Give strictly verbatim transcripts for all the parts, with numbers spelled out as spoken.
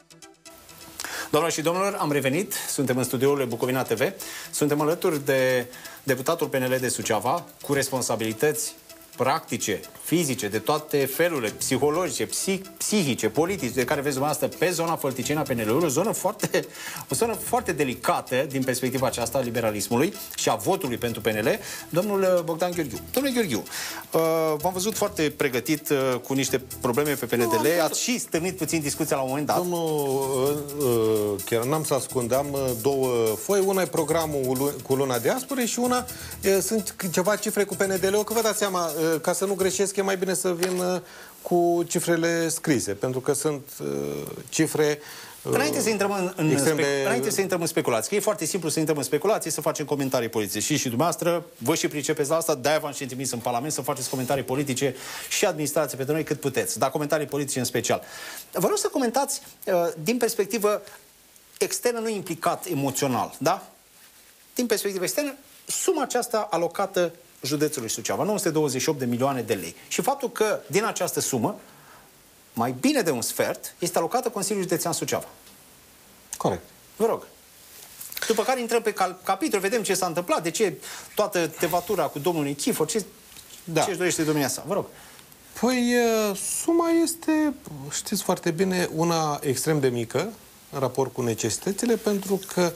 Doamnelor și domnilor, am revenit, suntem în studiourile Bucovina T V, suntem alături de deputatul P N L de Suceava, cu responsabilități practice, fizice, de toate felurile, psihologice, psih, psihice, politice, de care vezi dumneavoastră pe zona Fălticeni a P N L-ului, o zonă foarte, o zonă foarte delicată din perspectiva aceasta a liberalismului și a votului pentru P N L, domnul Bogdan Gheorghiu. Domnule Gheorghiu, uh, v-am văzut foarte pregătit uh, cu niște probleme pe P N D L, no, ați și stârnit puțin discuția la un moment dat. Domnul, uh, chiar n-am să ascund, am două foi, una e programul cu luna diasporei și una uh, sunt ceva cifre cu P N D L-ul, că vă dați seama, uh, ca să nu greșesc, e mai bine să vin uh, cu cifrele scrise, pentru că sunt uh, cifre... Uh, înainte, să intrăm în, în extrem de... înainte să intrăm în speculații, că e foarte simplu să intrăm în speculații, să facem comentarii politice. Și și dumneavoastră, vă și pricepeți la asta, de-aia v-am și trimis în Parlament să faceți comentarii politice și administrație pentru noi cât puteți, dar comentarii politice în special. Vă rog să comentați uh, din perspectivă externă, nu implicat emoțional, da? Din perspectivă externă, suma aceasta alocată județului Suceava, nouă sute douăzeci și opt de milioane de lei. Și faptul că din această sumă, mai bine de un sfert, este alocată Consiliul Județean Suceava. Corect. Vă rog. După care intrăm pe capitol, vedem ce s-a întâmplat, de ce toată tevatura cu domnul Nichifor, ce da. ce își dorește domnia sa. Vă rog. Păi, suma este, știți foarte bine, una extrem de mică în raport cu necesitățile, pentru că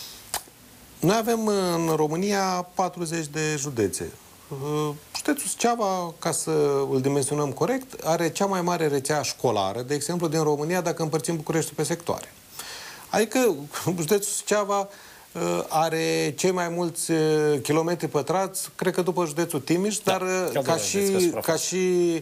noi avem în România patruzeci de județe. Județul Suceava, ca să îl dimensionăm corect, are cea mai mare rețea școlară, de exemplu, din România, dacă împărțim Bucureștiul pe sectoare. Adică județul Suceava are cei mai mulți kilometri pătrați, cred că după județul Timiș, da, dar ca și, ca și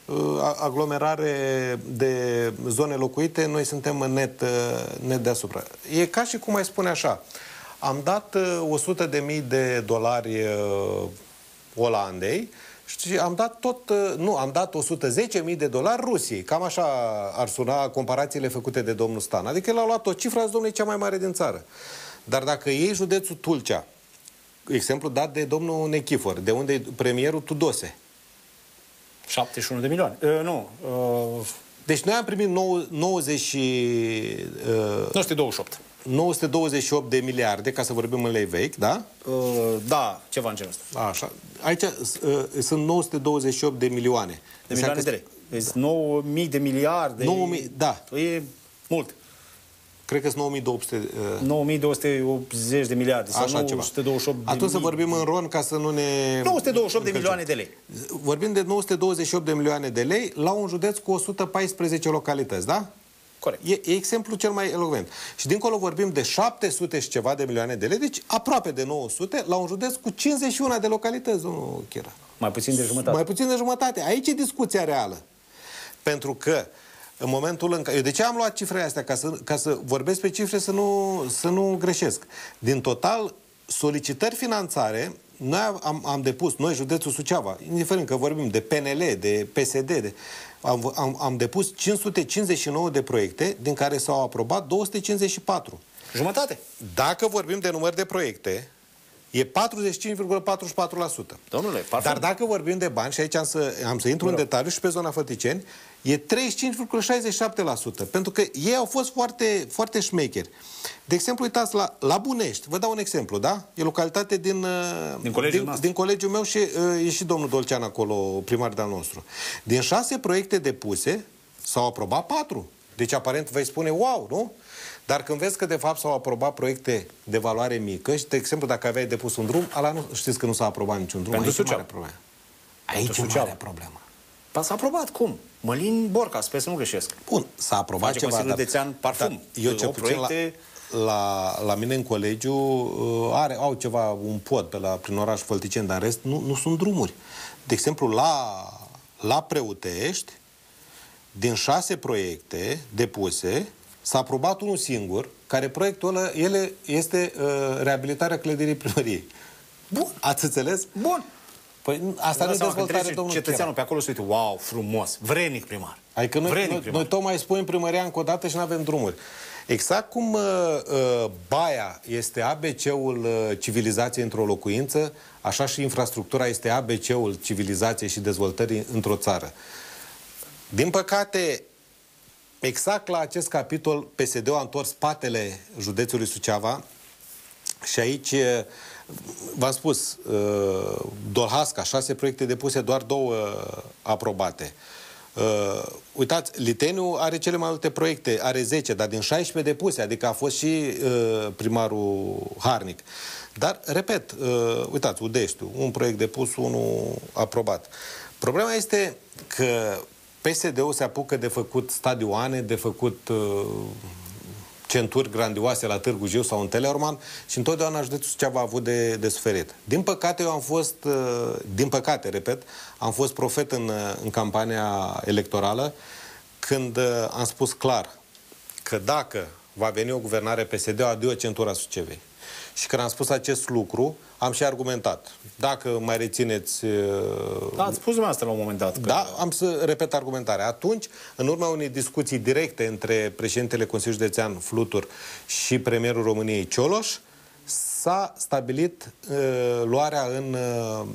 aglomerare de zone locuite, noi suntem net, net deasupra. E ca și cum ai spune așa, am dat o sută de mii de dolari uh, Olandei și am dat tot, uh, nu, am dat o sută zece mii de dolari Rusiei. Cam așa ar suna comparațiile făcute de domnul Stan. Adică el a luat o cifră, domnule, cea mai mare din țară. Dar dacă iei județul Tulcea, exemplu dat de domnul Nechifor, de unde e premierul Tudose. șaptezeci și unu de milioane. Uh, nu. Uh... Deci noi am primit nouăzeci, uh, nouă sute douăzeci și opt. nouă sute douăzeci și opt de miliarde, ca să vorbim în lei vechi, da? Uh, da, ceva în genul ăsta. Așa. Aici uh, sunt nouă sute douăzeci și opt de milioane. De milioane de lei. Deci nouă mii de miliarde. nouă mii, da. E mult. Cred că sunt nouă mii două sute... Uh... nouă mii două sute optzeci de miliarde. Sau Așa nouă sute douăzeci și opt ceva. de Atunci să mii... vorbim în ron ca să nu ne... nouă sute douăzeci și opt de milioane de lei. Vorbim de nouă sute douăzeci și opt de milioane de lei la un județ cu o sută paisprezece localități, da? Corect. E, e exemplul cel mai elocvent. Și dincolo vorbim de șapte sute și ceva de milioane de lei, deci aproape de nouă sute, la un județ cu cincizeci și unu de localități, domnul Chira. Mai puțin de jumătate. Mai puțin de jumătate. Aici e discuția reală. Pentru că în momentul în care... Eu de ce am luat cifrele astea? Ca să, ca să vorbesc pe cifre să nu, să nu greșesc. Din total, solicitări finanțare, noi am, am depus, noi, județul Suceava, indiferent că vorbim de P N L, de P S D, de, am, am, am depus cinci sute cincizeci și nouă de proiecte, din care s-au aprobat două sute cincizeci și patru. Jumătate. Dacă vorbim de număr de proiecte, e patruzeci și cinci virgulă patruzeci și patru la sută. Domnule, parfum. Dar dacă vorbim de bani, și aici am să, am să intru în detaliu și pe zona Fălticeni, e treizeci și cinci virgulă șaizeci și șapte la sută. Pentru că ei au fost foarte, foarte șmecheri. De exemplu, uitați, la, la Bunești, vă dau un exemplu, da? E localitate din, din, colegiul, din, din colegiul meu și uh, e și domnul Dolcean acolo, primar de-al nostru. Din șase proiecte depuse, s-au aprobat patru. Deci, aparent, vei spune, wow, nu? Dar când vezi că, de fapt, s-au aprobat proiecte de valoare mică și, de exemplu, dacă aveai depus un drum, ala nu, știți că nu s-a aprobat niciun drum. Pentru aici e mare problemă. Aici e mare problemă. S-a aprobat, cum? Mălin Borca, sper să nu greșesc. Bun, s-a aprobat Face ceva, Consiliul Județean Parfum. Eu ce puțin proiecte... la, la, la mine în colegiu are, au ceva, un pod pe la, prin oraș Fălticeni, dar în rest nu, nu sunt drumuri. De exemplu, la, la Preutești, din șase proiecte depuse, s-a aprobat unul singur, care proiectul ăla, ele este uh, reabilitarea clădirii primăriei. Bun. Ați înțeles? Bun. Păi asta nu e dezvoltare, domnul cetățeanul pe acolo se uite, wow, frumos, vrednic primar. Adică noi, vrednic noi, primar. noi tocmai spunem primăria încă o dată și nu avem drumuri. Exact cum uh, uh, Baia este A B C-ul uh, civilizației într-o locuință, așa și infrastructura este A B C-ul civilizației și dezvoltării într-o țară. Din păcate, exact la acest capitol P S D-ul a întors spatele județului Suceava și aici v-am spus, Dolhasca, șase proiecte depuse, doar două aprobate. Uh, uitați, Liteniu are cele mai multe proiecte, are zece, dar din șaisprezece depuse, adică a fost și uh, primarul Harnic. Dar, repet, uh, uitați, Udeștiu, un proiect depus, unul aprobat. Problema este că P S D-ul se apucă de făcut stadioane, de făcut uh, centuri grandioase la Târgu Jiu sau în Teleorman și întotdeauna județul Suceava a avut de, de suferit. Din păcate, eu am fost, uh, din păcate, repet, am fost profet în, în campania electorală când uh, am spus clar că dacă va veni o guvernare P S D, adio centura Sucevei. Și când am spus acest lucru, am și argumentat. Dacă mai rețineți... Da, ați spus dumneavoastră la un moment dat. Că... Da, am să repet argumentarea. Atunci, în urma unei discuții directe între președintele Consiliului Județean Flutur și premierul României Cioloș, s-a stabilit uh, luarea în... Uh,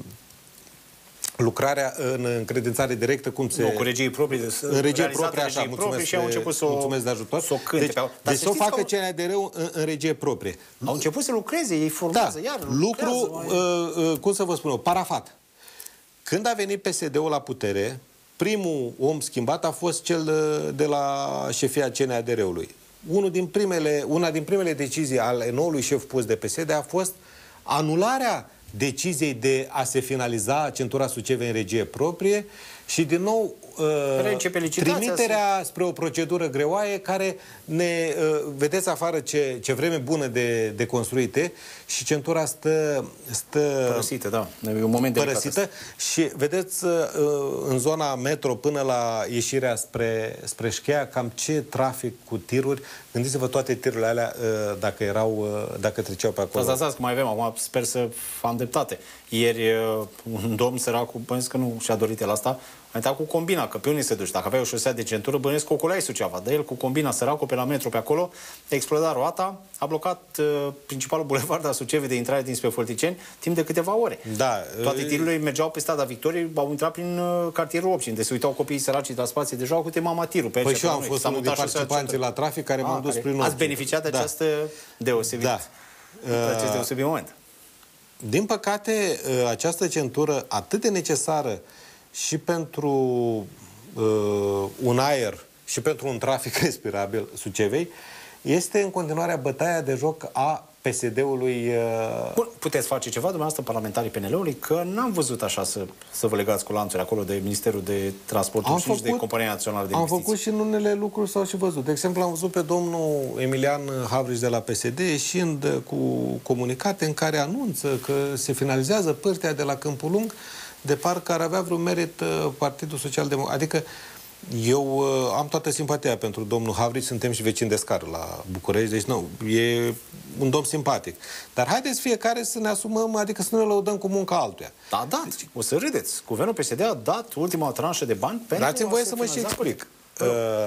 lucrarea în încredințare directă, cum se... Nu, cu regii proprii. În regie proprie, așa, mulțumesc, și au început să mulțumesc de ajutor. Să o cânte. Deci, Dar deci să o facă că... C N A D R-ul în, în regie proprie. Au început să lucreze, ei formează, da, iar lucru, mai... uh, uh, cum să vă spun eu, parafat. Când a venit P S D-ul la putere, primul om schimbat a fost cel de la șefia C N A D R-ului. Unul din primele, una din primele decizii ale noului șef pus de P S D a fost anularea deciziei de a se finaliza centura Sucevei în regie proprie și, din nou, uh, trimiterea spre o procedură greoaie care ne... Uh, vedeți afară ce, ce vreme bună de, de construite și centura stă... stă părăsită, da. E un moment părăsită și, vedeți, uh, în zona metro până la ieșirea spre, spre Șcheia, cam ce trafic cu tiruri. Gândiți-vă toate tirurile alea uh, dacă erau, uh, dacă treceau pe acolo. Asta, asta, că mai avem, acum sper să am dreptate. Ieri un domn săracul, bănesc că nu și-a dorit el asta, a intrat cu combina, că pe unde se duci? Dacă aveai o șosea de centură, bănesc că ocoleai Suceava. Dar el cu combina, săracul, pe la metro, pe acolo, a explodat roata, a blocat uh, principalul bulevard al Sucevei de intrare dinspre Fălticeni timp de câteva ore. Da. Toate tirurile mergeau pe strada Victoriei, au intrat prin uh, cartierul Opșin, de se uitau copiii săraci de la spație deja, uite mama tirul. Pe păi și eu am fost unul din participanții la trafic care m-am dus prin Ați beneficiat de această deosebit, da. de acest deosebit moment. Din păcate, această centură atât de necesară și pentru uh, un aer și pentru un trafic respirabil Sucevei, este în continuare bătaia de joc a P S D-ului. Uh... Bun, puteți face ceva, dumneavoastră, parlamentarii P N L-ului, că n-am văzut așa să, să vă legați cu lanțuri acolo de Ministerul de Transport și de Compania Națională de Investiții. Am făcut și în unele lucruri s-au și văzut. De exemplu, am văzut pe domnul Emilian Havrici de la P S D ieșind cu comunicate în care anunță că se finalizează pârtea de la Câmpul Lung, de parcă ar avea vreun merit Partidul Social Democrat. Adică eu uh, am toată simpatia pentru domnul Havrici, suntem și vecini de scară la București, deci nu, e un domn simpatic. Dar haideți fiecare să ne asumăm, adică să nu ne lăudăm cu munca altuia. Da, da, o să râdeți. Guvernul P S D a dat ultima tranșă de bani pentru... Dați-mi voie să mă și explic. Uh,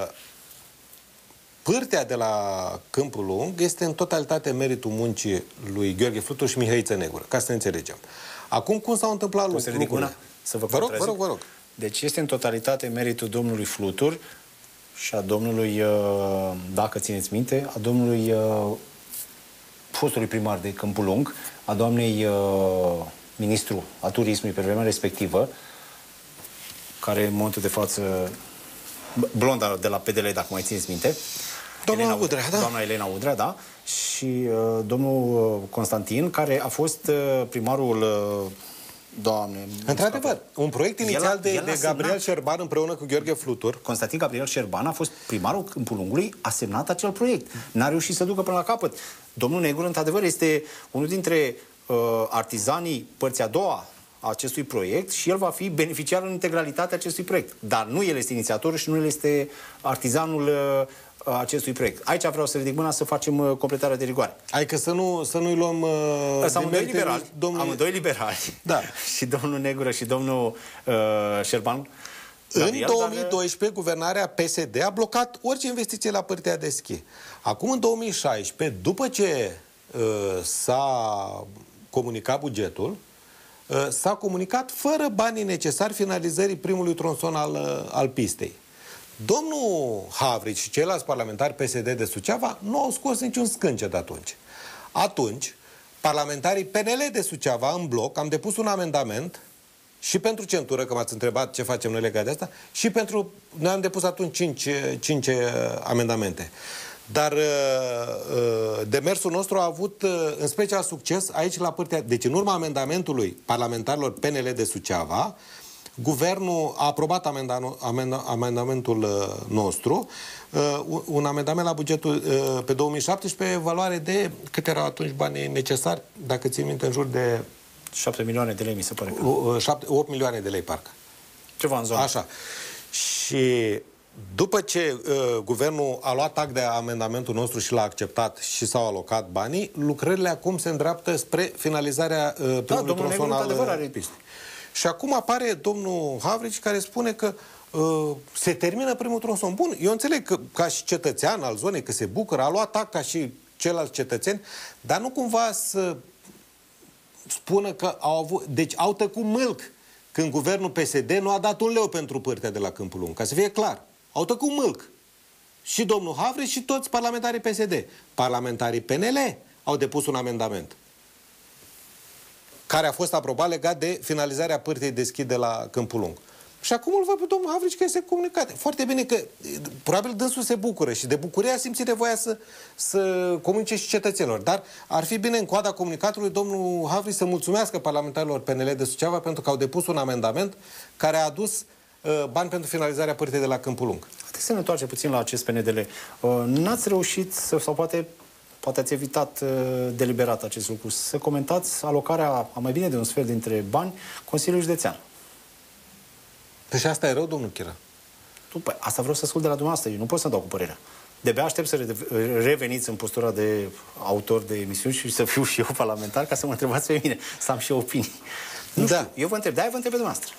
pârtea de la Câmpul Lung este în totalitate meritul muncii lui Gheorghe Flutur și Mihăiță Negură, ca să ne înțelegem. Acum, cum s-au întâmplat lucrurile? Să vă, vă rog, vă rog, vă rog. Deci este în totalitate meritul domnului Flutur și a domnului, dacă țineți minte, a domnului fostului primar de Câmpul Lung, a doamnei ministru a turismului pe vremea respectivă, care în momentul de față, blonda de la P D L, dacă mai țineți minte, doamna Elena Udrea, da? Doamna Elena Udrea, da. Și uh, domnul Constantin, care a fost uh, primarul... Uh, Doamne... Într-adevăr, un proiect inițial de, de Gabriel Șerban împreună cu Gheorghe Flutur. Constantin Gabriel Șerban a fost primarul Câmpul Lungului, a semnat acel proiect. N-a reușit să ducă până la capăt. Domnul Negru, într-adevăr, este unul dintre uh, artizanii părții a doua a acestui proiect și el va fi beneficiar în integralitatea acestui proiect. Dar nu el este inițiatorul și nu el este artizanul uh, acestui proiect. Aici vreau să ridic mâna să facem uh, completarea de rigoare. Adică să, nu, să nu-i luăm... Uh, amândoi liberali, domnului... amândoi liberali. Da. Și domnul Negură și domnul uh, Șerban. În două mii doisprezece, guvernarea P S D a blocat orice investiție la pârtea de schi. Acum, în două mii șaisprezece, după ce uh, s-a comunicat bugetul, uh, s-a comunicat fără banii necesari finalizării primului tronson al, uh, al pistei. Domnul Havrici și ceilalți parlamentari P S D de Suceava nu au scos niciun scânce de atunci. Atunci, parlamentarii P N L de Suceava, în bloc, am depus un amendament și pentru centură, că m-ați întrebat ce facem noi legat de asta, și pentru... Noi am depus atunci cinci, cinci amendamente. Dar demersul nostru a avut în special succes aici la Pârtea. Deci, în urma amendamentului parlamentarilor P N L de Suceava, Guvernul a aprobat amenda, amenda, amendamentul nostru, un amendament la bugetul pe două mii șaptesprezece, valoare de, cât erau atunci banii necesari, dacă ții minte, în jur de... șapte milioane de lei, mi se pare că... opt milioane de lei, parcă. Ceva în zonă. Așa. Și după ce uh, guvernul a luat act de amendamentul nostru și l-a acceptat și s-au alocat banii, lucrările acum se îndreaptă spre finalizarea uh, primului da, tronson al pistei. Și acum apare domnul Havrici care spune că uh, se termină primul tronson. Bun, eu înțeleg că ca și cetățean al zonei, că se bucură, a luat act ca și ceilalți cetățeni, dar nu cumva să spună că au avut... Deci au tăcut mâlc când guvernul P S D nu a dat un leu pentru Pârtea de la Câmpul Lung, ca să fie clar. Au tăcut mâlc. Și domnul Havrici și toți parlamentarii P S D. Parlamentarii P N L au depus un amendament care a fost aprobat legat de finalizarea Pârtiei deschide de la Câmpul Lung. Și acum îl văd pe domnul Havrici că este comunicat. Foarte bine că probabil dânsul se bucură și de bucurie a simțit nevoia să, să comunice și cetățenilor. Dar ar fi bine în coada comunicatului domnul Havrici să mulțumească parlamentarilor P N L de Suceava pentru că au depus un amendament care a adus uh, bani pentru finalizarea Pârtiei de la Câmpul Lung. Haideți să ne întoarcem puțin la acest P N D L. Uh, N-ați reușit să, sau poate Poate ați evitat uh, deliberat acest lucru, să comentați alocarea a mai bine de un sfert dintre bani Consiliului Județean. Păi și asta e rău, domnul Chira? Tu, păi, asta vreau să ascult de la dumneavoastră, eu nu pot să dau cu părerea. De-abia aștept să re reveniți în postura de autor de emisiuni și să fiu și eu parlamentar ca să mă întrebați pe mine, să am și opinii. Nu da. știu, eu vă întreb, de-aia vă întreb pe dumneavoastră.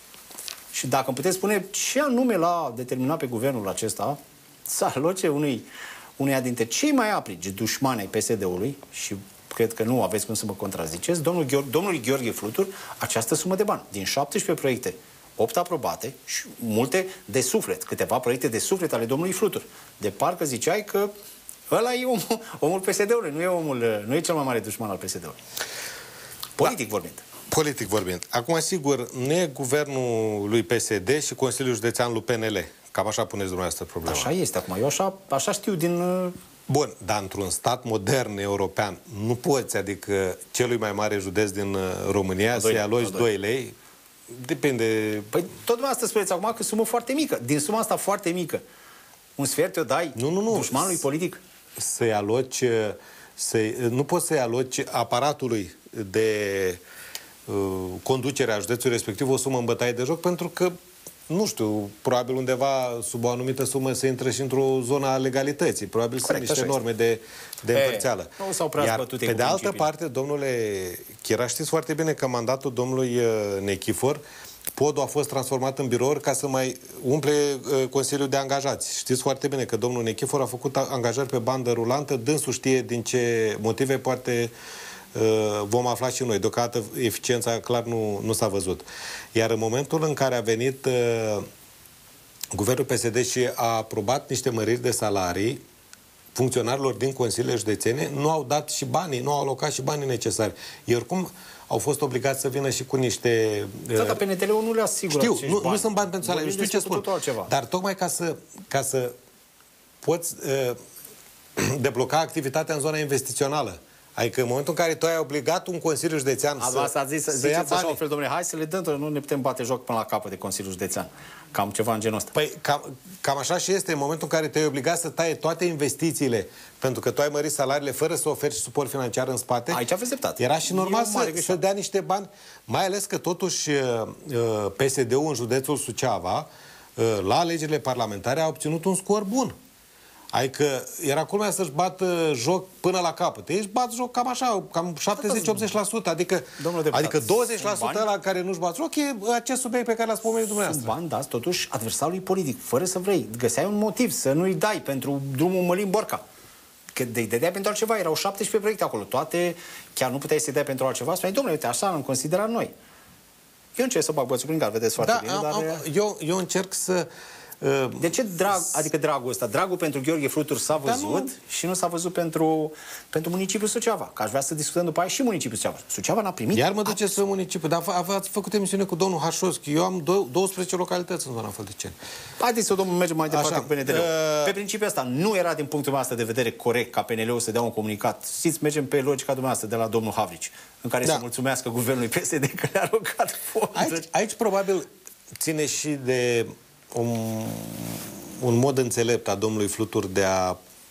Și dacă îmi puteți spune ce anume l-a determinat pe guvernul acesta să aloce unui uneia dintre cei mai aprici dușmani ai P S D-ului, și cred că nu aveți cum să mă contraziceți, domnul Gheor- domnului Gheorghe Flutur, această sumă de bani. Din șaptesprezece proiecte, opt aprobate și multe de suflet, câteva proiecte de suflet ale domnului Flutur. De parcă ziceai că ăla e omul, omul P S D-ului, nu e, omul, nu e cel mai mare dușman al P S D-ului. Politic da. vorbind. Politic vorbind. Acum, sigur, nu e guvernul lui P S D și Consiliul Județean lui P N L. Cam așa puneți dumneavoastră problema. Așa este acum. Eu așa, așa știu din... Uh... Bun, dar într-un stat modern european nu poți, adică celui mai mare județ din uh, România să-i aloci doi lei. Depinde... Păi tot dumneavoastră spuneți acum că sumă foarte mică. Din suma asta foarte mică, un sfert o dai nu, nu, nu. dușmanului politic? Să-i aloci... Să nu poți să-i aloci aparatului de uh, conducere a județului respectiv o sumă în bătaie de joc, pentru că nu știu, probabil undeva sub o anumită sumă se intră și într-o zonă a legalității. Probabil Corect, sunt niște norme de, de e, împărțeală. Nu s-au prea Iar, pe de altă parte, domnule Chira, știți foarte bine că mandatul domnului Nechifor, podul a fost transformat în birouri ca să mai umple uh, Consiliul de Angajați. Știți foarte bine că domnul Nechifor a făcut angajări pe bandă rulantă, dânsul știe din ce motive, poate uh, vom afla și noi. Deocamdată eficiența clar nu, nu s-a văzut. Iar în momentul în care a venit uh, guvernul P S D și a aprobat niște măriri de salarii funcționarilor din Consiliile Județene, nu au dat și banii, nu au alocat și banii necesari. Iar cum au fost obligați să vină și cu niște... Da, dar P N T L-ul nu le asigură. Știu, nu, nu sunt bani pentru salarii, știu ce spun. Dar tocmai ca să, ca să poți uh, debloca activitatea în zona investițională. Adică în momentul în care tu ai obligat un Consiliu Județean să, asta zis, să să ia bani... așa, fel, domnule, hai să le dăm, nu ne putem bate joc până la capăt de Consiliul Județean. Cam ceva în genul ăsta. Păi cam, cam așa și este în momentul în care te-ai obligat să taie toate investițiile, pentru că tu ai mărit salariile fără să oferi suport financiar în spate. Aici aveți dreptate. Era și normal să, să dea niște bani, mai ales că totuși P S D-ul în județul Suceava, la alegerile parlamentare, a obținut un scor bun. Adică era culmea să-și bată joc până la capăt. Ei își bat joc cam așa, cam șaptezeci-optzeci la sută. Adică, adică douăzeci la sută la care nu-și bat joc e acest subiect pe care l-ați pomenit dumneavoastră. Sunt bani dați totuși adversarului politic, fără să vrei. Găseai un motiv să nu-i dai pentru drumul Mălin-Borca. Că de-i dădeai pentru altceva. Erau șaptesprezece proiecte acolo. Toate, chiar nu puteai să-i dai pentru altceva. Spuneai, domnule, uite, așa am considerat noi. Eu încerc să bag bățul prin cal, vedeți foarte da, bine. Am, dar... am, eu, eu încerc să... De ce drag, adică dragul ăsta? Dragul pentru Gheorghe Flutur s-a văzut nu... și nu s-a văzut pentru, pentru municipiul Suceava. Că aș vrea să discutăm după aia și municipiul Suceava. Suceava n-a primit. Iar mă duceți pe municipiu. Dar ați făcut emisiune cu domnul Hașoschi. Eu am douăsprezece localități în zona Fălticeni. Haideți să domnul mergem mai departe Așa, cu P N D-ul. Uh... Pe principiul ăsta nu era din punctul meu de vedere corect ca P N L-ul să dea un comunicat. Știți, mergem pe logica dumneavoastră de la domnul Havrici, în care da. să mulțumească guvernului P S D că le-a alocat fonduri. Aici, aici probabil ține și de un, un mod înțelept a domnului Flutur de a,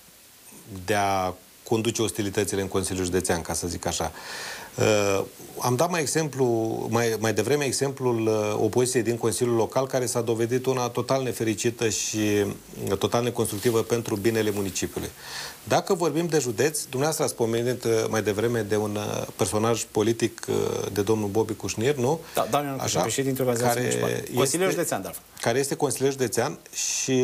de a conduce ostilitățile în Consiliul Județean, ca să zic așa. Uh, am dat mai exemplu, mai, mai devreme exemplul uh, opoziției din Consiliul Local, care s-a dovedit una total nefericită și uh, total neconstructivă pentru binele municipiului. Dacă vorbim de județ, dumneavoastră ați pomenit uh, mai devreme de un uh, personaj politic, uh, de domnul Bobby Cușnir, nu? Da, doamne, așa, președinte care consilier județean, de altfel. Care este consilier județean și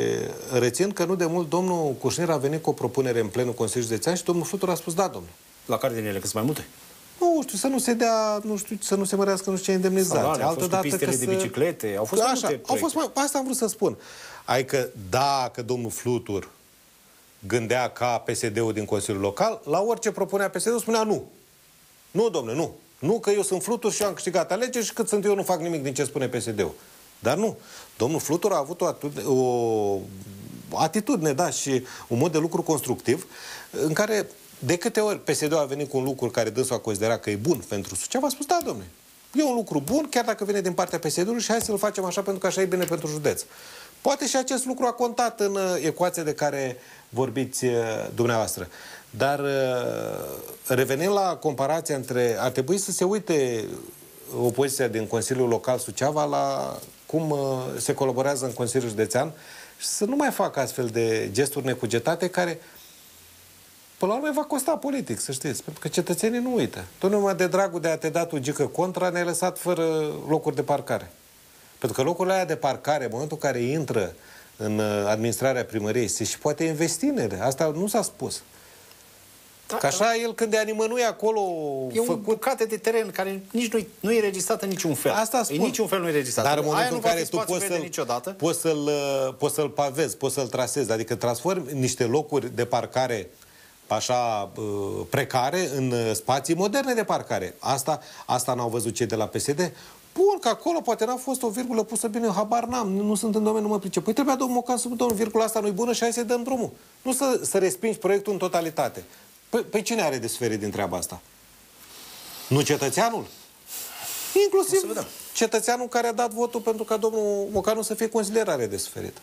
rețin că nu de mult domnul Cușnir a venit cu o propunere în plenul Consiliului Județean și domnul Flutur a spus da, domnule. La care din ele, că sunt mai multe? Nu știu, să nu se dea, nu știu, să nu se mărească nu știu ce indemnizație. Altă dată pistele de biciclete, au fost așa, multe au fost mai, asta am vrut să spun. Adică dacă domnul Flutur gândea ca P S D-ul din Consiliul Local, la orice propunea P S D-ul spunea nu. Nu, domnule, nu. Nu, că eu sunt Flutur și eu am câștigat alegeri și cât sunt eu nu fac nimic din ce spune P S D-ul. Dar nu. Domnul Flutur a avut o, o atitudine, da, și un mod de lucru constructiv în care de câte ori P S D-ul a venit cu un lucru care dânsul a considerat că e bun pentru Suceava, a spus, da, domnule, e un lucru bun, chiar dacă vine din partea P S D-ului și hai să-l facem așa pentru că așa e bine pentru județ. Poate și acest lucru a contat în ecuația de care vorbiți dumneavoastră. Dar revenind la comparația între... Ar trebui să se uite opoziția din Consiliul Local Suceava la cum se colaborează în Consiliul Județean și să nu mai facă astfel de gesturi necugetate care până la urmă va costa politic, să știți, pentru că cetățenii nu uită. Tot numai de dragul de a te da tu gică contra, ne-ai lăsat fără locuri de parcare. Pentru că locurile alea de parcare, în momentul în care intră în administrarea primăriei, se și poate investi în ele. Asta nu s-a spus. Da, că așa el când e nimănui acolo e făcut... un bucate de teren care nici nu, nu e registrat în niciun fel. Asta spun. În niciun fel nu e registrat. Dar în momentul Aia în care tu poți să-l poți să-l poți să-l pavezi, poți să-l trasezi, adică transformi niște locuri de parcare așa precare în spații moderne de parcare. Asta, asta n-au văzut cei de la P S D. Bun, că acolo poate n-a fost o virgulă pusă bine, habar n-am, nu, nu sunt în domeniu, nu mă pricep. Păi trebuia domnul Mocan să spun, domnul, virgula asta nu-i bună și hai să-i dăm drumul. Nu să, să respingi proiectul în totalitate. Păi, păi cine are de suferit din treaba asta? Nu cetățeanul? Inclusiv cetățeanul care a dat votul pentru ca domnul Mocanu să fie consilier are de suferit.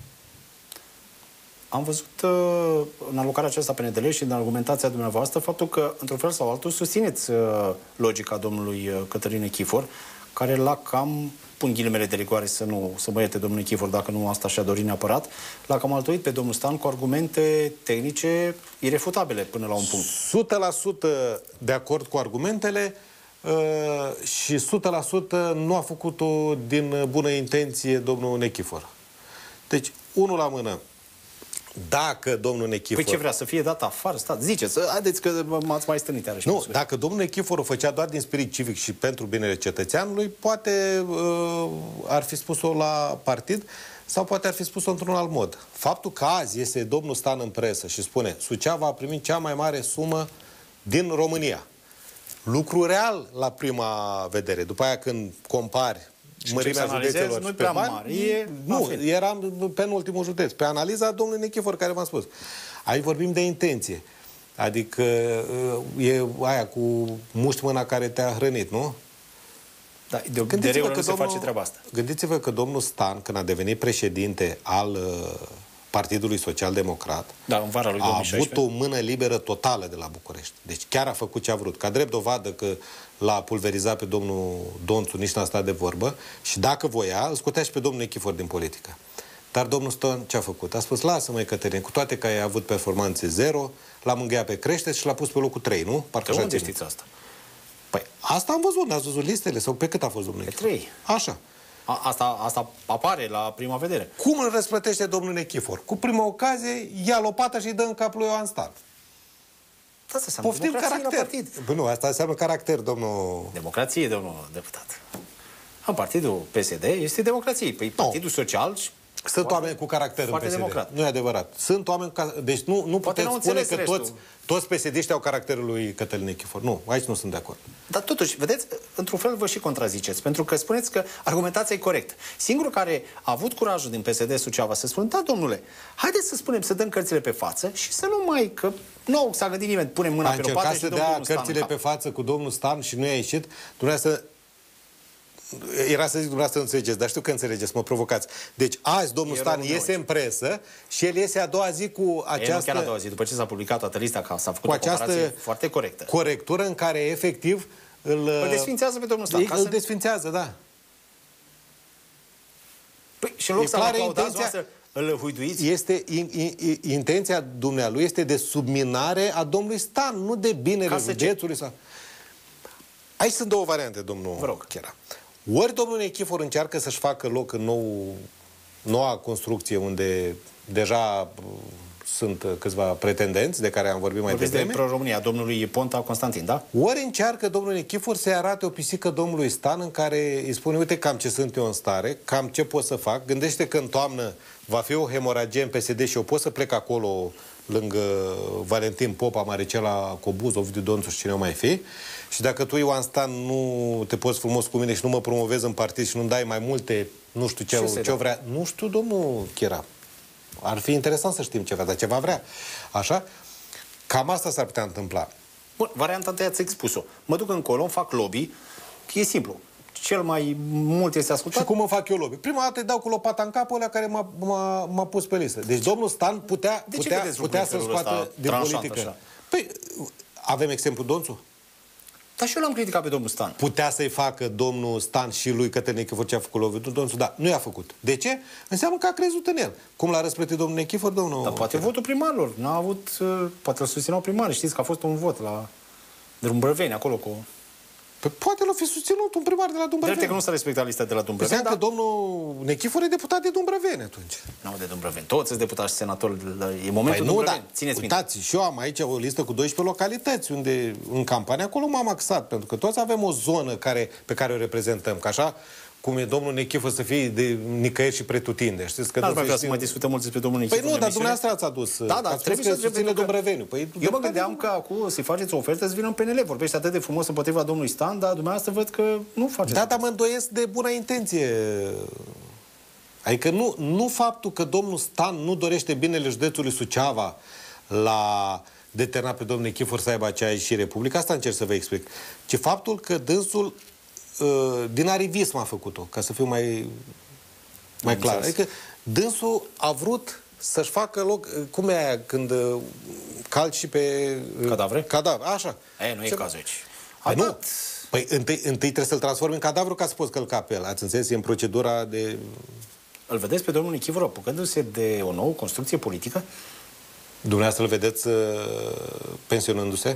Am văzut uh, în alocarea aceasta P N D L și în argumentația dumneavoastră faptul că, într-un fel sau altul, susțineți uh, logica domnului uh, Cătălin Nichifor, care l-a cam, pun ghilimele de rigoare să nu să mă ierte domnul Nichifor dacă nu asta și-a dorit neapărat, l-a cam altoit pe domnul Stan cu argumente tehnice irefutabile până la un punct. o sută la sută de acord cu argumentele uh, și o sută la sută nu a făcut-o din bună intenție domnul Nichifor. Deci, unul la mână. Dacă domnul Nichifor... Păi ce vrea, să fie dat afară? Stați, ziceți, haideți că m-ați mai stănit iarăși. Nu, dacă domnul Nichifor o făcea doar din spirit civic și pentru binele cetățeanului, poate uh, ar fi spus-o la partid sau poate ar fi spus-o într-un alt mod. Faptul că azi iese domnul Stan în presă și spune Suceava a primit cea mai mare sumă din România. Lucru real la prima vedere. După aia când compari mărimea județelor nu prea mare. E... Nu, eram penultimul județ. Pe analiza domnului Nichifor, care v-am spus. Aici vorbim de intenție. Adică e aia cu muști mâna care te-a hrănit, nu? Da, de, de regulă nu se domnul, face treaba asta. Gândiți-vă că domnul Stan, când a devenit președinte al uh, Partidului Social-Democrat, da, în vara lui a avut o mână liberă totală de la București. Deci chiar a făcut ce a vrut. Ca drept dovadă că l-a pulverizat pe domnul Donțu, nici n-a stat de vorbă, și dacă voia, îl scotea și pe domnul Nichifor din politică. Dar domnul Stan ce a făcut? A spus, lasă-mă, Cătălin, cu toate că ai avut performanțe zero, l-a mângâiat pe creștere și l-a pus pe locul trei, nu? Parcă de unde știți asta? Păi asta am văzut, n-ați văzut listele? Sau pe cât a fost domnul Nichifor? Pe trei. Așa. A, asta, asta apare la prima vedere. Cum îl răsplătește domnul Nichifor? Cu prima ocazie, ia lopata și îi dă în capul lui Ioan Stan. Asta înseamnă poftim caracter. Bă, nu, asta înseamnă caracter, domnul... Democrație, domnul deputat. În partidul P S D este democrație. Păi Partidul Social Sunt foarte, oameni cu caracter în P S D. Democrat. Nu e adevărat. Sunt oameni cu... Deci nu, nu puteți spune că toți, toți P S D-știi au caracterul lui Cătălin Nichifor. Nu, aici nu sunt de acord. Dar totuși, vedeți, într-un fel vă și contraziceți, pentru că spuneți că argumentația e corectă. Singurul care a avut curajul din P S D Suceava să spună, da, domnule, haideți să spunem, să dăm cărțile pe față și să nu mai, că nu s-a gândit nimeni, punem mâna pe o parte și să dea cărțile pe față cu domnul Stan și nu i-a ieșit, dumneavoastră era să zic, dumneavoastră înțelegeți, dar știu că înțelegeți, mă provocați. Deci azi domnul e Stan iese în presă și el iese a doua zi cu această... E, nu chiar a doua zi, după ce s-a publicat toată lista, că s-a făcut o comparație foarte corectă. Corectură în care efectiv îl... Îl desfințează pe domnul Stan. Îl, îl să... desfințează, da. Păi, și în loc să aplaudați, intenția... îl huiduiți? Este, in, in, intenția dumnealui este de subminare a domnului Stan, nu de binele județului. Sau... Aici sunt două variante, domnul Vă rog. Chera. Ori domnul Nichifor încearcă să-și facă loc în nou, noua construcție unde deja sunt câțiva pretendenți de care am vorbit mai devreme. Vorbiți de Pro-România, domnului Ponta Constantin, da? Ori încearcă domnul Nichifor să-i arate o pisică domnului Stan în care îi spune, uite cam ce sunt eu în stare, cam ce pot să fac, gândește că în toamnă va fi o hemoragie în P S D și eu pot să plec acolo lângă Valentin Popa, Maricela Cobuz, Ovidiu Donțu și cine o mai fi. Și dacă tu, Ioan Stan, nu te poți frumos cu mine și nu mă promovezi în partid și nu-mi dai mai multe, nu știu ce, ce vrea... Nu știu, domnul Chera. Ar fi interesant să știm ceva, dar ceva vrea. Așa? Cam asta s-ar putea întâmpla. Bun, varianta întâi ați expus-o. Mă duc încolo, îmi fac lobby, e simplu. Cel mai mult este ascultat. Și cum îmi fac eu lobby? Prima dată îi dau cu lopata în cap ăla care m-a pus pe listă. Deci domnul Stan putea, putea, putea să scoată din politică. Așa? Păi, avem exemplu Donțu? Dar și eu l-am criticat pe domnul Stan. Putea să-i facă domnul Stan și lui Cătălin Nichifor ce a făcut Lovitul Donțu? Da, nu i-a făcut. De ce? Înseamnă că a crezut în el. Cum l-a răsplătit domnul Nichifor, domnul... Dar poate votul primarilor. N-a avut... Poate îl susțineau primarii. Știți că a fost un vot la Dumbrăveni, acolo cu... Păi poate l-a fi susținut un primar de la Dumbrăveni. Dar că nu s-a respectat lista de la Dumbrăveni. Înseamnă dar... că domnul Nichifor e deputat de Dumbrăveni atunci. Nu de Dumbrăveni. Toți sunt deputați și senatori. E momentul păi nu, da. Țineți minte. Uitați, și eu am aici o listă cu doisprezece localități unde în campanie acolo m-am axat, pentru că toți avem o zonă care, pe care o reprezentăm. Că așa cum e domnul Nichifor să fie de nicăieri și pretutinde. Știți că n-aș mai vrea să mai discutăm mult despre domnul Nichifor. Păi nu, dar dumneavoastră ați adus. Da, da, trebuie să susține Dumbrăveniu. Păi, eu mă gândeam că acum să-i faceți o ofertă să vină în P N L. Vorbește atât de frumos împotriva domnului Stan, dar dumneavoastră văd că nu faceți. Da, dar mă îndoiesc de bună intenție. Adică nu, nu faptul că domnul Stan nu dorește binele județului Suceava la determinat pe domnul Nichifor să aibă acea ieșire publică, asta încerc să vă explic. Ci faptul că dânsul din arivism a făcut-o, ca să fiu mai, mai clar. Adică dânsul a vrut să-și facă loc, cum e aia, când calci și pe... Cadavre? Cadavre, așa. E, nu e cazul aici. Păi nu. Păi întâi, întâi trebuie să-l transformi în cadavru ca să poți călca pe el. Ați înțeles? E în procedura de... Îl vedeți pe domnul Nichifor apucându-se de o nouă construcție politică? Dumneavoastră îl vedeți uh, pensionându-se?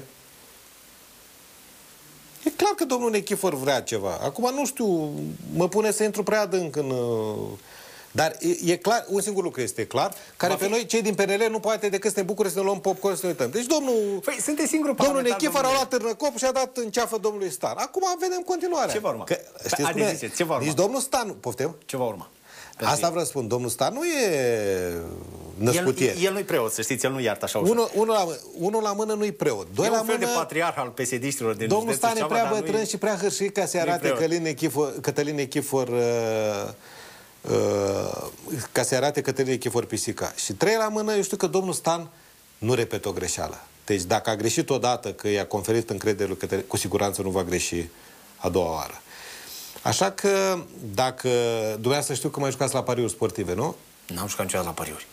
E clar că domnul Nichifor vrea ceva. Acum nu știu, mă pune să intru prea adânc în... Dar e, e clar, un singur lucru este clar, care pe noi, cei din P N L, nu poate decât să ne bucure să ne luăm popcorn să ne uităm. Deci domnul... Păi, sunteți singurul domnul Nichifor a luat târnăcop și a dat în ceafă domnului Stan. Acum vedem continuarea. Ce va urma? Că, știți cum e? Ce va urma? Nici domnul Stan... Poftim? Ce va urma? Asta vreau să spun. Domnul Stan nu e născutier. El, el nu-i preot, să știți, el nu iartă așa ușor. Unul, unul, la, unul la mână nu-i preot. Doi e la un fel mână, de patriarh al P S D-știlor din domnul județul Stan e prea bătrân și prea hârșit ca să arate Cătălin Nichifor, Cătălin Nichifor uh, uh, ca să arate Cătălin Nichifor pisica. Și trei la mână, eu știu că domnul Stan nu repetă o greșeală. Deci dacă a greșit odată că i-a conferit încredere lui Cătălin, cu siguranță nu va greși a doua oară. Așa că, dacă... Dumneavoastră știu că mai jucați la pariuri sportive, nu? N-am jucat niciodată la pariuri.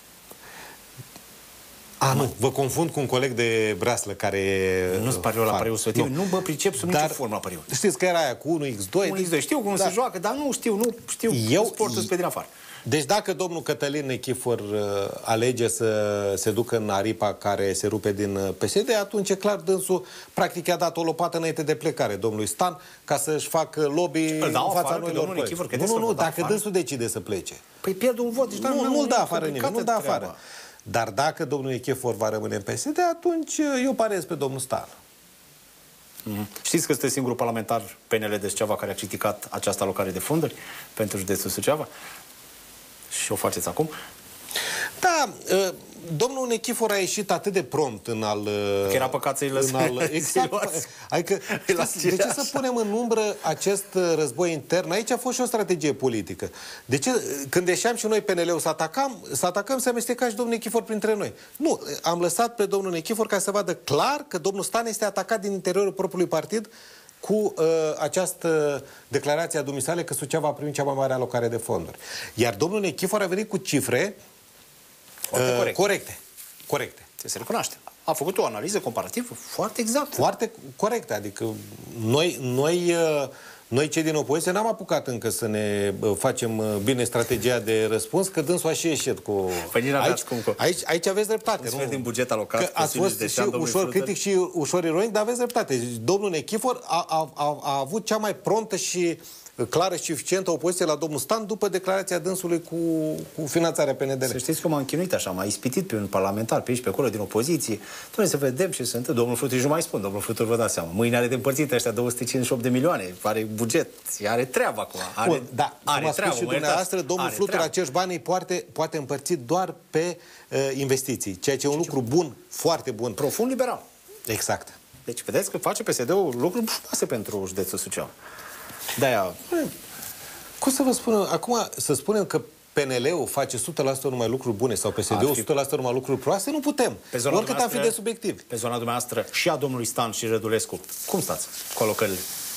A, nu. Vă confund cu un coleg de breaslă care... Nu-s pariuri la pariuri sportive. Nu. nu mă pricep sub nicio formă la pariuri. Știți că era aia cu unu x doi? unu x doi. Știu cum da. se joacă, dar nu știu, nu știu eu, sportul pe din afară. Deci dacă domnul Cătălin Nichifor uh, alege să se ducă în aripa care se rupe din uh, P S D, atunci e clar dânsul practic i-a dat o lopată înainte de plecare domnului Stan ca să-și facă lobby în fața noilor părți. Nu, nu, nu, dacă afară. Dânsul decide să plece. Păi pierd un vot. Deci nu, nu-l da afară nimeni, nu-l da afară. Dar dacă domnul Nichifor va rămâne în P S D, atunci eu parez pe domnul Stan. Mm-hmm. Știți că este singurul parlamentar P N L de Suceava care a criticat această alocare de fonduri pentru județul Suceava? și o faceți acum? Da, domnul Nechifor a ieșit atât de prompt în al... Că era păcat să-i lăsați. Exact. Adică, știți, de ce să punem în umbră acest război intern? Aici a fost și o strategie politică. De ce, când ieșeam și noi P N L-ul să atacam, să atacăm, se amesteca și domnul Nechifor printre noi. Nu, am lăsat pe domnul Nechifor ca să vadă clar că domnul Stan este atacat din interiorul propriului partid cu uh, această declarație a dumisale că Suceava a primit cea mai mare alocare de fonduri. Iar domnul Nechifor a venit cu cifre Foarte corect. corecte. Corecte. Se recunoaște. A făcut o analiză comparativă foarte exactă. Foarte corectă. Adică noi, noi, noi cei din opoziție n-am apucat încă să ne facem bine strategia de răspuns, că dânsul a și ieșit cu... Păi aici, cum, cu... aici, aici aveți dreptate. Nu? din buget alocat. Că ați fost și ușor critic și ușor ironic, dar aveți dreptate. Domnul Nechifor a, a, a, a avut cea mai promptă și clară și eficientă opoziție la domnul Stan după declarația dânsului cu, cu finanțarea P N D L. Să știți că m-am chinuit așa, m-a ispitit pe un parlamentar pe aici, pe acolo, din opoziție. Noi să vedem ce se întâmplă. Domnul Flutur, nu mai spun, domnul Flutur, vă dați seama. Mâine are de împărțit ăștia două sute cincizeci și opt de milioane. Are buget, are treabă acum. Are, Bun, da, are cum treabă, și dumneavoastră, domnul Flutur, treabă. Acești bani îi poate, poate împărți doar pe uh, investiții, ceea ce e un lucru bun, foarte bun. Profund liberal. Exact. Deci vedeți că face P S D-ul lucruri frumoase pentru județul Suceava. De-aia... Cum să vă spun, acum să spunem că P N L-ul face o sută la sută numai lucruri bune sau P S D-ul o sută la sută numai lucruri proaste, nu putem. Oricât am fi de subiectivi. Pe zona dumneavoastră și a domnului Stan și Rădulescu, cum stați cu alocările?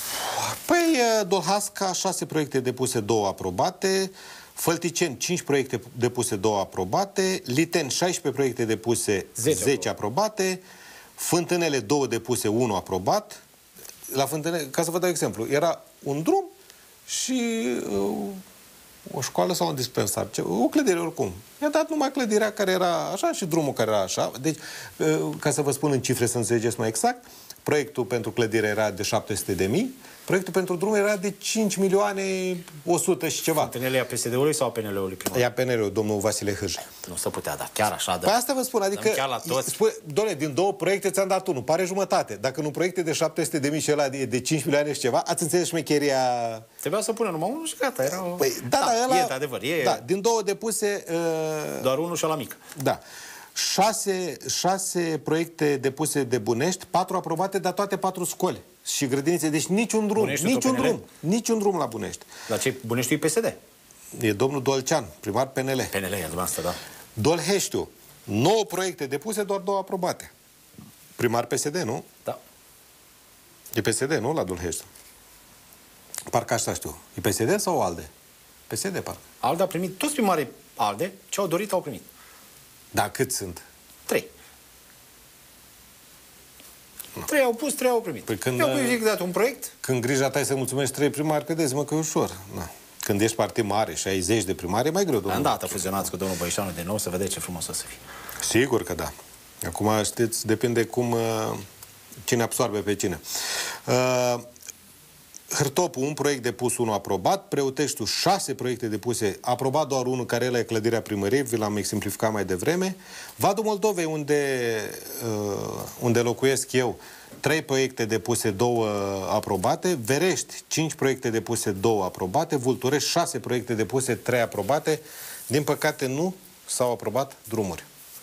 Păi, Dolhasca, șase proiecte depuse, două aprobate. Fălticeni, cinci proiecte depuse, două aprobate. Liten, șaisprezece proiecte depuse, zece aprobate. Fântânele, două depuse, unu aprobat. La Fântânele, ca să vă dau exemplu, era un drum și uh, o școală sau un dispensar. O clădire oricum. I-a dat numai clădirea care era așa și drumul care era așa. Deci, uh, ca să vă spun în cifre să înțelegeți mai exact, proiectul pentru clădire era de șapte sute de mii, proiectul pentru drum era de cinci milioane o sută și ceva. Fântânele a P S D-ului sau a P N L-ului? Ea P N L-ul, domnul Vasile Hârj. Nu se putea, dar chiar așa. Păi asta vă spun, adică, doamne, din două proiecte ți-am dat unul, pare jumătate. Dacă nu proiecte de șapte sute de mii și ăla e de cinci milioane și ceva, ați înțeles șmecheria... Trebuia să pună numai unul și gata, era... Păi, da, da, da, ăla... e, de adevăr, e... Da, din două depuse... Uh... Doar unul și ăla mic. Da. Șase, șase proiecte depuse de Bunești, patru aprobate, dar toate patru școli și grădinițe. Deci niciun drum, Bunești niciun drum, niciun drum la Bunești. Dar ce Buneștiul e P S D? E domnul Dolcean, primar P N L. P N L, e dumneavoastră, da. Dolheștiu, nouă proiecte depuse, doar două aprobate. Primar P S D, nu? Da. E P S D, nu, la Dolheștiu? Parcă așa știu. E P S D sau ALDE? P S D, parcă. ALDE a primit, toți primarii ALDE, ce au dorit, au primit. Da, cât sunt? Trei. No. Trei au pus, trei au primit. Păi când, eu zic dat un proiect. Când grija ta e să mulțumești trei primari, credeți-mă că e ușor. Na. Când ești partid mare și ai zeci de primari, e mai greu. Am dat, fuzionați cu domnul Băișanu de nou, să vedeți ce frumos o să fie. Sigur că da. Acum, știți, depinde cum uh, cine absorbe pe cine. Uh, Hârtopul, un proiect depus, unul aprobat. Preoteștiul, șase proiecte depuse, aprobat doar unul, care e clădirea primăriei, vi l-am exemplificat mai devreme. Vadul Moldovei, unde, uh, unde locuiesc eu, trei proiecte depuse, două aprobate. Verești, cinci proiecte depuse, două aprobate. Vulturești, șase proiecte depuse, trei aprobate. Din păcate, nu s-au aprobat drumuri.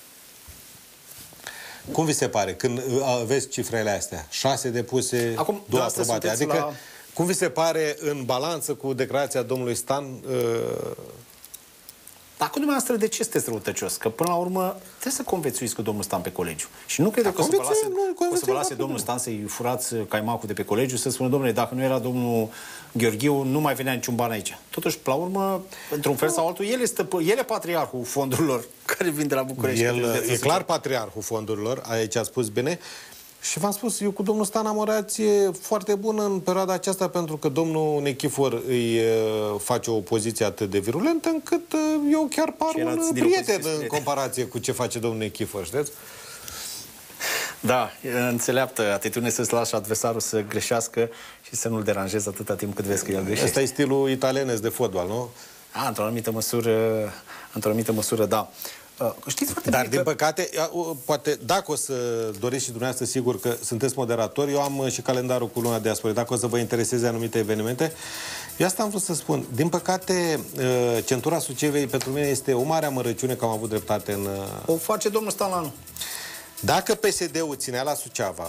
Cum vi se pare când aveți cifrele astea? Șase depuse, Acum, două aprobate. Adică, la... cum vi se pare în balanță cu declarația domnului Stan? Uh... Dar cu dumneavoastră, de ce sunteți răutăcios? Că până la urmă trebuie să convețuiți cu domnul Stan pe colegiu. Și nu cred că o să vă lase, o să vă lase domnul Stan să-i furați caimacul de pe colegiu, să spună, domnule, dacă nu era domnul Gheorghiu, nu mai venea niciun ban aici. Totuși, la urmă, într-un fel sau altul, el e, stăpă, el e patriarhul fondurilor care vin de la București. El e clar patriarhul fondurilor, aici a spus bine. Și v-am spus, eu cu domnul Stan am o relație foarte bună în perioada aceasta, pentru că domnul Nechifor îi face o opoziție atât de virulentă, încât eu chiar par un prieten în comparație cu ce face domnul Nechifor, știți? Da, înțeleaptă atitudine să-ți lași adversarul să greșească și să nu-l deranjezi atâta timp cât vezi că el greșește. Asta e stilul italienesc de fotbal, nu? A, într-o anumită măsură, într-o anumită măsură, da. Știți foarte Dar, bine din că... păcate, poate, dacă o să doriți și dumneavoastră, sigur că sunteți moderatori, eu am și calendarul cu luna de aspre. Dacă o să vă intereseze anumite evenimente, Eu asta am vrut să spun. Din păcate, centura Suceavei pentru mine este o mare amărăciune că am avut dreptate în... O face domnul Stalanu. Dacă P S D-ul ținea la Suceava,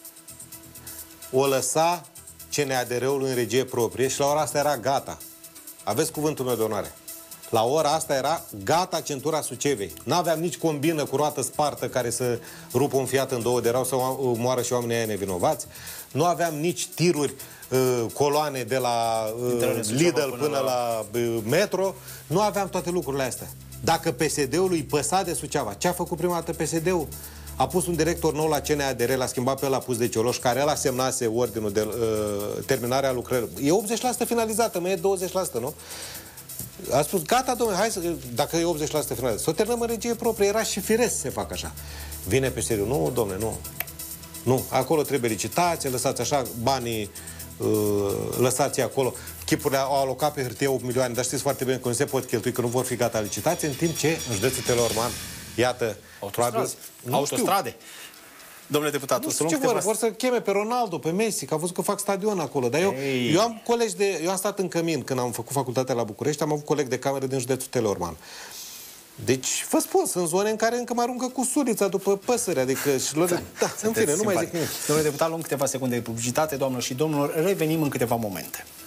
o lăsa C N A D R-ul în regie proprie și la ora asta era gata. Aveți cuvântul meu de onoare. La ora asta era gata centura Suceavei. N-aveam nici combină cu roată spartă care să rupă un fiat în două de rău să moară și oamenii aia nevinovați. Nu aveam nici tiruri, uh, coloane de la uh, Lidl până, până la, la uh, metro. Nu aveam toate lucrurile astea. Dacă P S D-ul îi păsa de Suceava, ce a făcut prima dată P S D-ul? A pus un director nou la C N A D R, l-a schimbat pe ăla pus de Cioloș, care ăla semnase ordinul de uh, terminare a lucrării. E optzeci la sută finalizată, mai e douăzeci la sută, nu? A spus, gata, domnule, hai să, dacă e optzeci la sută finalizată, să o terminăm în regie proprie. Era și firesc să facă așa. Vine P S D-ul, nu, domnule, nu. Nu, acolo trebuie licitație, lăsați așa banii, uh, lăsați acolo. Chipurile au alocat pe hârtie opt milioane, dar știți foarte bine că nu se pot cheltui, că nu vor fi gata licitație, în timp ce în județul Teleorman, iată, autostrade. Autostrade. Domnule deputat, nu știu ce vor, vor să cheme pe Ronaldo, pe Messi, că a văzut că fac stadion acolo. Dar eu, eu am colegi de... Eu am stat în Cămin când am făcut facultatea la București, am avut colegi de cameră din județul Teleorman. Deci, vă spun, sunt zone în care încă mă aruncă cu surița după păsări, adică... Și lor... Da, în fine, nu mai zic nimic. Domnule deputat, luăm câteva secunde de publicitate, doamnelor și domnilor, revenim în câteva momente.